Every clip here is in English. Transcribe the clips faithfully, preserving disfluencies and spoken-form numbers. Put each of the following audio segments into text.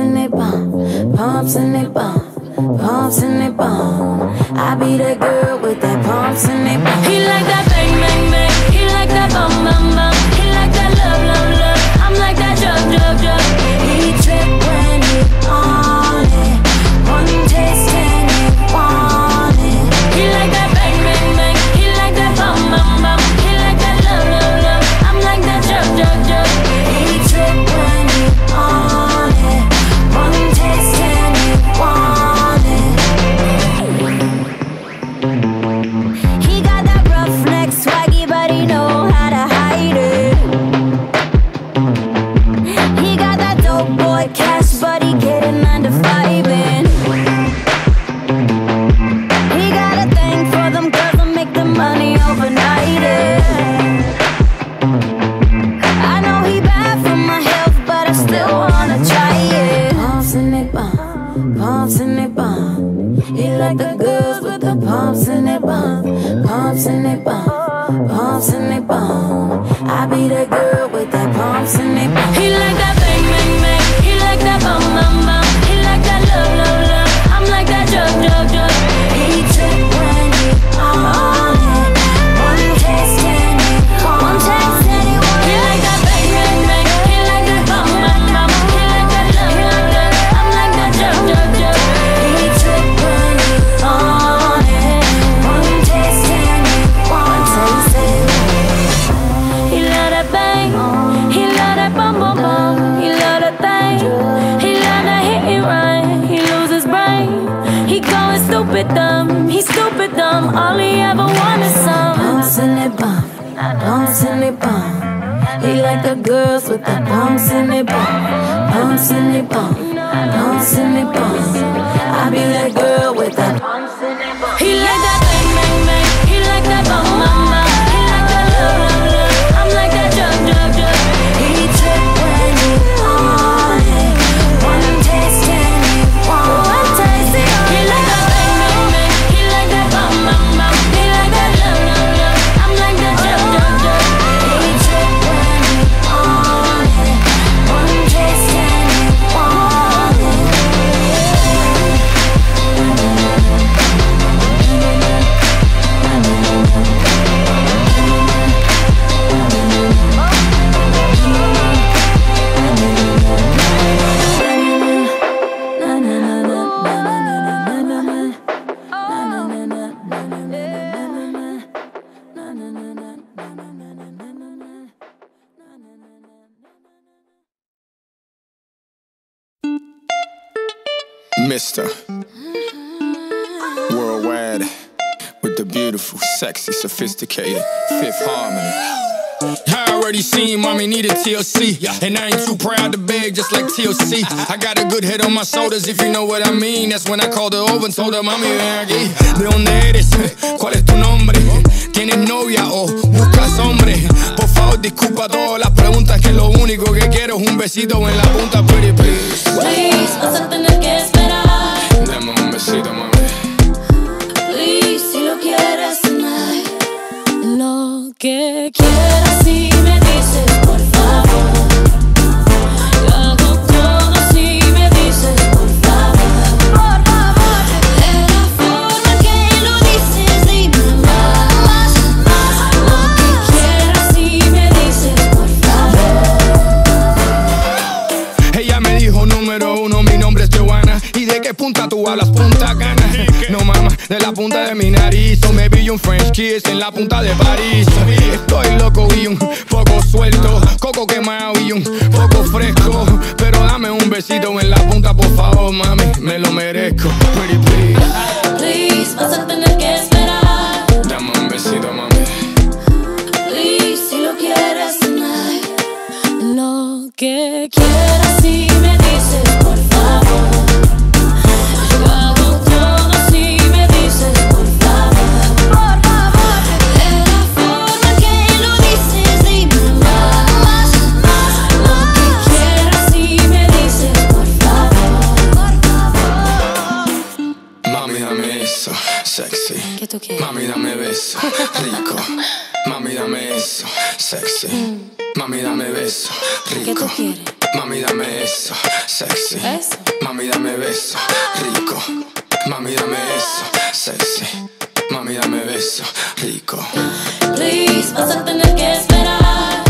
and they bump, pumps and they bump, pumps and they bump. I be that girl with that pumps and they bump. He like that bang, bang, bang. He like that bum, bum, bum. He like that love, love, love. I'm like that jug, jug, jug. He trip when he on it. One taste and he want it. He like that bang, bang, bang. He like that bum, bum, bum. He like that love, love, love. I'm like that jug, jug, jug. He trip when he on it. One taste and he want it. He got that roughneck swaggy, but he know how to hide it. He got that dope boy cash, but he getting nine to five in. He got a thing for them girls that make the money overnight. I know he bad for my health, but I still wanna try it. Pumps and they bump, pumps and they bump. He like the girls with the pumps and they bump, pumps and they bump, pumps and they bump. I be that girl with that pumps and they bump. He like that bang, bang, bang. He like that bum, bum, bum. He like that love, love, love. I'm like that jug, jug, jug. He trip when he on it. One taste and he want One taste and he want He like that bang, bang, bang. He like that bum, bum, bum. He like that love, love, love. I'm like that jug, jug, jug. He trip when he on it. One taste and he want One taste. He love that bang. He love that bum, bum, bum. He love that thing. He love that hit and run. He lose his brain. He going stupid dumb. He stupid dumb. All he ever want is some pumps and they bump, pumps and they bump. He like the girls with the pumps and they bump, pumps and they bump, pumps and they bump. I be that girl with that pumps and they bump. He like that bang, bang, bang. He like that bum, bum, bum. He like that love, love, love. I'm like that jug, jug, jug. He trip when he on it. One taste and he want One taste and he like that bang, bang, bang. He like that bum, bum, bum. He like that love, love, love. I'm like that jug, jug, jug. He trip when he on it. One taste and he want it. Mister Worldwide with the beautiful, sexy, sophisticated Fifth Harmony. I already seen mommy needed T L C, and I ain't too proud to beg just like T L C. I got a good head on my shoulders if you know what I mean. That's when I called her over and told her, mami, ven aquí. ¿De dónde eres? ¿Cuál es tu nombre? ¿Tienes novia o buscas hombre? Por favor disculpa todas las preguntas, que lo único que quiero es un besito en la punta, pretty please. Please, vas a tener que esperar. Dame un besito, mami. Please, si lo quieres tonight. Lo que quieras si me dices por favor. Yo hago todo si me dices por favor. Por favor. De la forma que lo dices, dime más, más. Lo que quieras si me dices por favor. Ella me dijo número uno, mi nombre es Johanna. ¿Y de qué punta tú hablas? Punta Cana. No mama, de la punta de mi nariz. O me vi un French kiss en la punta de París. Estoy loco y un poco suelto, coco quemado y un poco fresco. Pero dame un besito en la punta, por favor, mami, me lo merezco. Pretty please. Please, vas a tener que esperar. Dame un besito, mami. Please, si lo quieres tonight. Lo que quieras si me dices por favor. Yo hago todo si me dices por favor. Por favor. De la forma que lo dices, dime más, más. Lo que quieras si me dices por favor. Por favor. Mami, dame eso, sexy. ¿Qué tú quieres? Mami, dame beso, rico. Mami, dame eso, sexy. Mami, dame beso, ¿Qué rico. tú quieres? Mami, dame eso, sexy. Eso. Mami, dame beso, rico. Mami, dame eso, sexy. Mami, dame beso, rico. Please, vas a tener que esperar.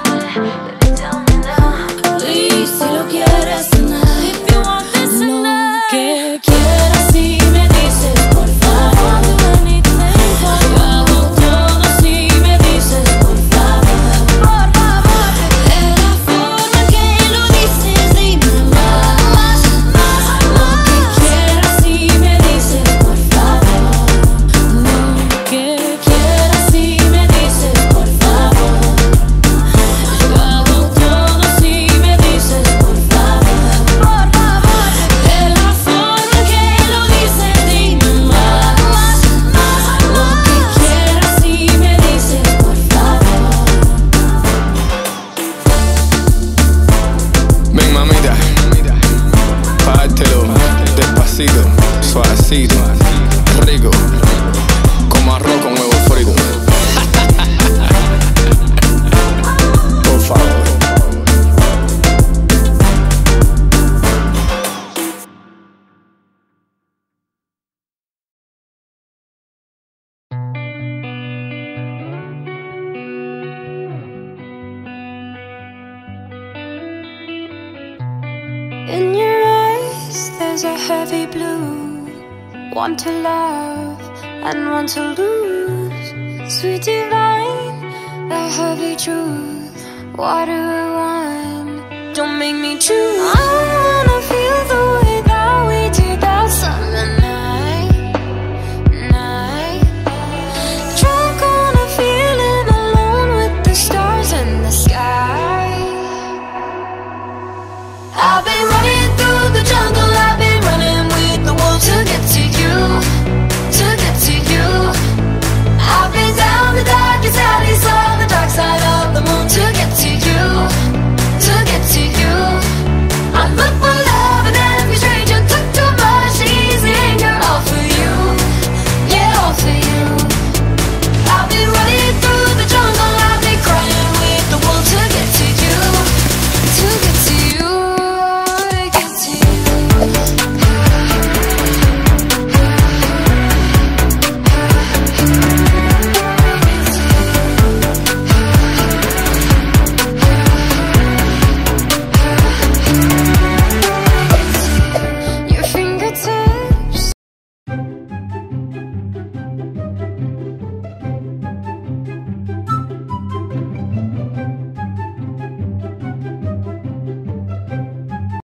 Please, si lo quieres tonight. If you want this tonight. Lo que quieras si me dices, por favor. Yo hago todo si me dices, por favor. Por favor. De la forma que lo dices, dime más, más, más. Lo que quieras si me dices, por favor. Lo que quieras si me dices, por favor. Yo hago todo si me dices, por favor. Por favor. De la forma que lo dices, dime más, más, más. Lo que quieras si me dices, por favor. Ven, mamita, pártelo despacito, suavecito, rico, como arroz con huevo frito. Por favor. In your eyes, there's a heavy blue. One to love and one to lose. Sweet divine, the heavy truth. Water or wine, don't make me choose. I wanna feel